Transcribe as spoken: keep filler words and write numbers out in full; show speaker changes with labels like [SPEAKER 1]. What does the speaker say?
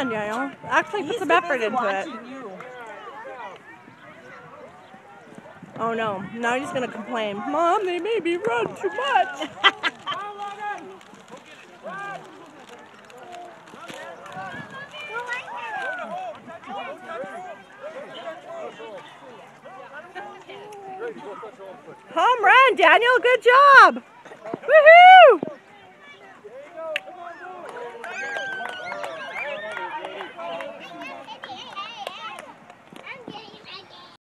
[SPEAKER 1] on, Daniel. Actually put some effort into it.
[SPEAKER 2] You.
[SPEAKER 1] Oh no, now he's gonna complain. Mom, they made me run too much. Home run, Daniel, good job. Woohoo!